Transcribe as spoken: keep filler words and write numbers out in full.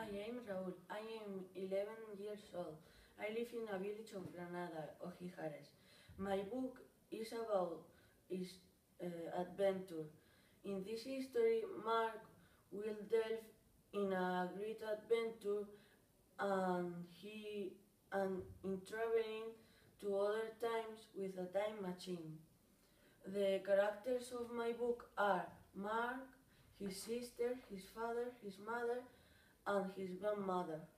I am Raúl. I am eleven years old. I live in a village of Granada, Ojijares. My book is about his uh, adventure. In this history, Mark will delve in a great adventure and he and in traveling to other times with a time machine. The characters of my book are Mark, his sister, his father, his mother, and his grandmother.